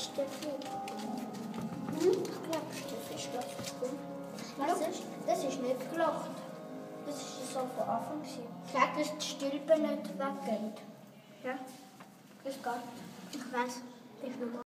Steffi. Ich glaube, Steffi ist gelaufen. Was ist? Das ist nicht gelacht. Das ist so von Anfang an. Sag, dass die Stülpe nicht weggeht. Ja? Das geht. Ich weiß. Das ist normal.